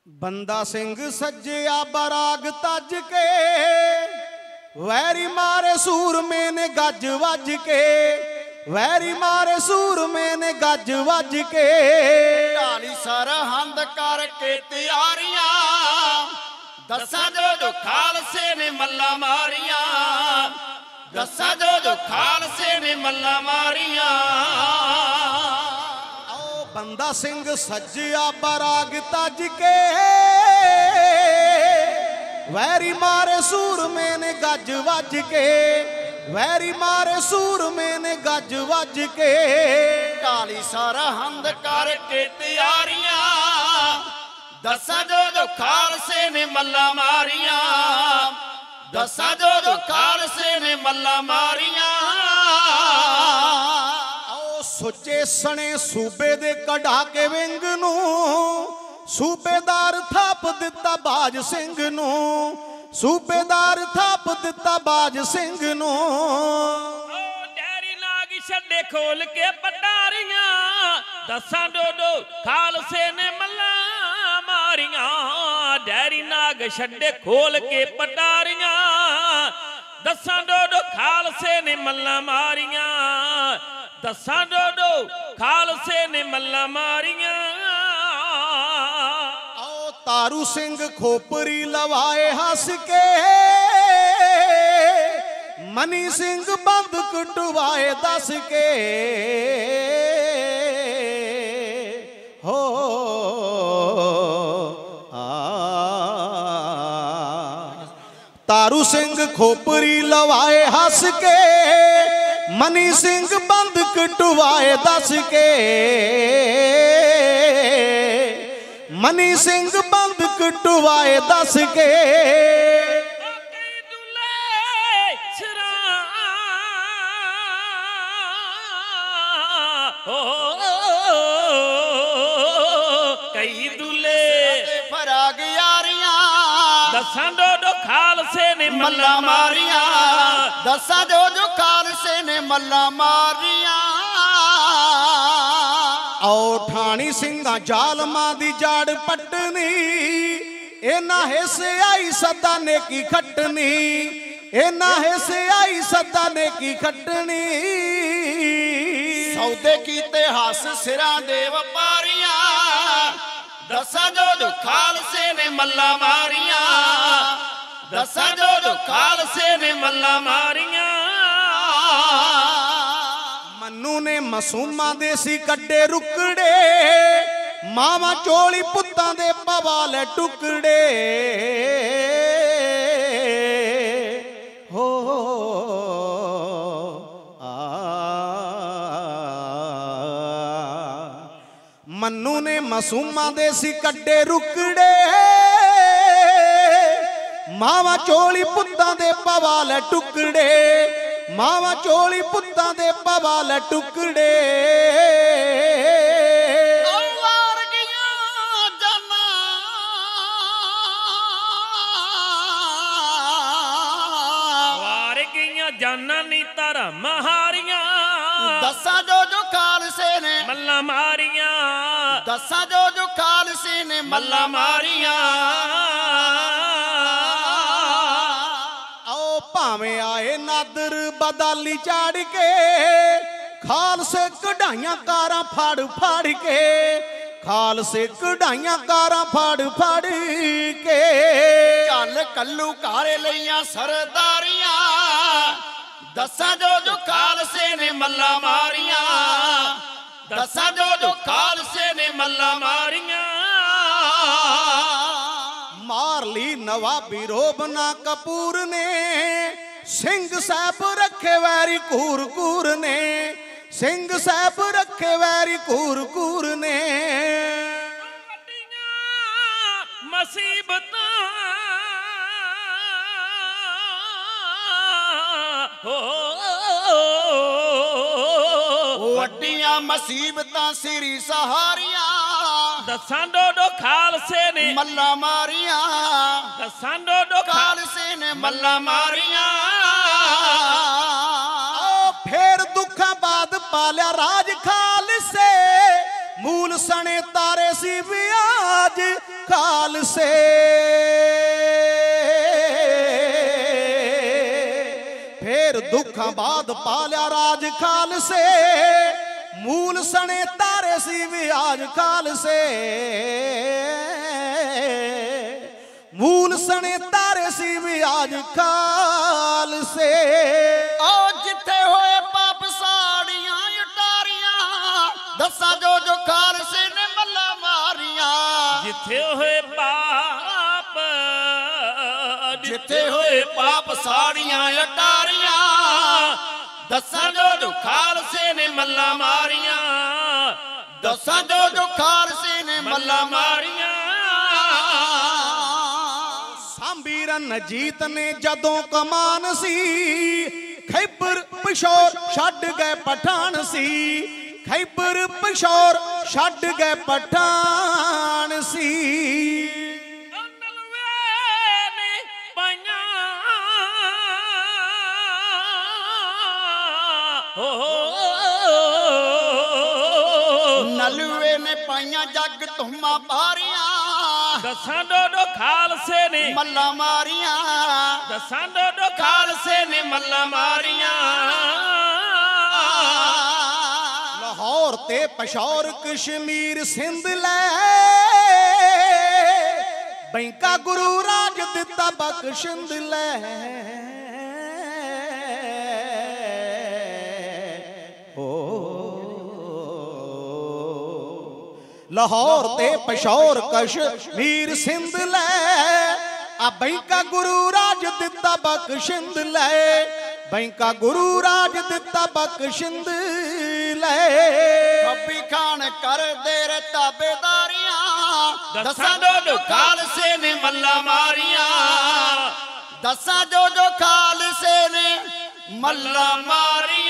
बंदा सिंह सज्जिया बराग तज के, वैरी मारे सूरमे ने गज वज के, वैरी मारे सूरमे ने गज वज के। ढाली सरहंद करके तैयारियां, दसा जो खालसे ने मल्ला मारियां, दसा जो खालसे ने मल्ला मारियां। बंदा सिंह सज्जिया बराग तज के, वैरी मारे सूरमे ने गज वज के, वैरी मारे सूरमे ने गज वज के। ढाली सरहंद करके तैयारियां, दसा जो खालसे ने मल्ला मारियां, दसा जो खालसे ने मल्ला मारियां। सुचे सने सूबे दे कढ़ा के विंग नू, सूबेदार थाप दिता बाज सिंह नू, सूबेदार थाप दिता बाज सिंह नू। डैरी नाग छड्डे खोल के पटारियां, दसा डोडो खालसे ने मल्ला मारियां। डैरी नाग छड्डे खोल के पटारियां, दसा डोडो खालसे ने मल्ला मारियां, दसा डोडो खालसे ने मल्ला मारियां। आओ तारू सिंह खोपरी लवाए हस के, मनी सिंह बंद कुटवाए दस के। हो तारू सिंह खोपरी लवाए हस के, मनी सिंह बंद कटवाए दस के, मनी सिंह बंद कटवाए दस के। कई दुले फराग यारियां, दसा डोडो खालसे ने मल्ला मारियां, दसा जो खालसे ने मल्ला मारियां। आओ ठाणी सिंगा जालमा दी जाड़ पटनी, इना हिस्से आई सदा ने की खटनी, इना हिस्से आई सदा ने की खटनी। सौदे कीते हस सिरां दे वपारियां, दसा जो खालसे ने मल्ला मारियां, दसा जो खालसे ने मल्ला मारियां। मन्नू ने मसूमा दे सी कड्डे रुकड़े, मावा चोली पुत्तां दे पवाले टुकड़े। हो मन्नू ने मसूमा दे सी कड्डे रुकड़े, मावा चोली पुत्तां दे पवाले टुकड़े, मावा चोली पुत्तां दे पवाले टुकड़े। जाना नी तारा महारियां, दसा जो खालसे ने मल्ला मारियां, दसा जो खालसे ने मल्ला मारियां। आओ भावे आए नादर बदाली चाड़ के, खालसे कढ़ाइयां कारां फाड़ फाड़ के, खालसे कढ़ाइयां कारां फाड़ फाड़ के। चल कल्लू कारे लइयां सरदारियां, दसा जो खालसे ने मल्ला मारियां, दसा जो खालसे ने मल्ला मारियां। मार ली नवाबी रोबना कपूर ने, सिंह साहब रखे वैरी कूर कूर ने, सिंह साहब रखे वैरी कूर कूर ने। मुसीबतां वड्डियां मुसीबतां सिरी सहारियां, दसा डोडो खालसे ने मल्ला मारियां, दसा डोडो खालसे ने मल्ला मारियां। फिर दुखा बाद पालिया राज खालसे, ਮੂਲ ਸਣੇ ਤਾਰੇ ਸੀ ਵਿਆਜ ਖਾਲਸੇ ਫੇਰ ਦੁੱਖਾਂ ਬਾਅਦ ਪਾਲਿਆ ਰਾਜ ਖਾਲਸੇ ਮੂਲ ਸਣੇ ਤਾਰੇ ਸੀ ਵਿਆਜ ਖਾਲਸੇ ਮੂਲ ਸਣੇ ਤਾਰੇ ਸੀ ਵਿਆਜ ਖਾਲਸੇ ਆ ਜਿੱਥੇ ਹੋਏ ਪਾਪ ਸਾੜੀਆਂ ਉਟਾਰੀਆਂ ਦਸਾਂ ਜੋ ਖਾਲਸੇ ਨੇ ਮੱਲਾ ਮਾਰੀਆਂ ਜਿੱਥੇ ਹੋਏ ਪਾਪ ਜਿੱਥੇ ਹੋਏ ਪਾਪ ਸਾੜੀਆਂ ਉਟਾਰੀਆਂ ਦਸਾਂ ਜੋ ਖਾਲਸੇ ਨੇ ਮੱਲਾ ਮਾਰੀਆਂ ਦਸਾਂ ਜੋ ਖਾਲਸੇ ਨੇ ਮੱਲਾ ਮਾਰੀਆਂ ਸਾਂਭੀ ਰਣਜੀਤ ਨੇ ਜਦੋਂ ਕਮਾਨ ਸੀ ਖੈਬਰ ਪਿਸ਼ੌਰ ਛੱਡ ਗਏ ਪਠਾਨ ਸੀ ਖੈਬਰ ਪਿਸ਼ੌਰ ਛੱਡ ਗਏ ਪਠਾਨ ਸੀ ਨਲੂਏ ਨੇ ਪਾਈਆਂ ਜੱਗ ਧੁੰਮਾਂ ਬਾਰੀਆਂ ਦਸਾਂ ਦੋ ਖਾਲਸੇ ਨੇ ਮੱਲਾ ਮਾਰੀਆਂ ਦਸਾਂ ਦੋ ਖਾਲਸੇ ਨੇ ਮੱਲਾ ਮਾਰੀਆਂ ਲਾਹੌਰ ਤੇ ਪਸ਼ੌਰ ਕਸ਼ਮੀਰ ਸਿੰਧ ਲੈ ਬੈਂਕਾ ਗੁਰੂ ਰਾਜ ਦਿੱਤਾ ਬਖਸ਼ਿੰਦ ਲੈ ਲਾਹੌਰ ਤੇ ਪਸ਼ੌਰ ਕਸ਼ਮੀਰ ਸਿੰਧ ਲੈ ਆ ਬੈਂਕਾ ਗੁਰੂ ਰਾਜ ਦਿੱਤਾ ਬਖਸ਼ਿੰਦ ਲੈ ਬੈਂਕਾ ਗੁਰੂ ਰਾਜ ਦਿੱਤਾ ਬਖਸ਼ਿੰਦ ਲੈ ਖੱਬੀ ਖਾਨ ਕਰਦੇ ਰੇ ਤਾਬੇਦਾਰੀਆਂ ਦਸਾਂ ਜੋ ਖਾਲਸੇ ਨੇ ਮੱਲਾ ਮਾਰੀਆਂ ਦਸਾਂ ਜੋ ਖਾਲਸੇ ਨੇ ਮੱਲਾ ਮਾਰੀਆਂ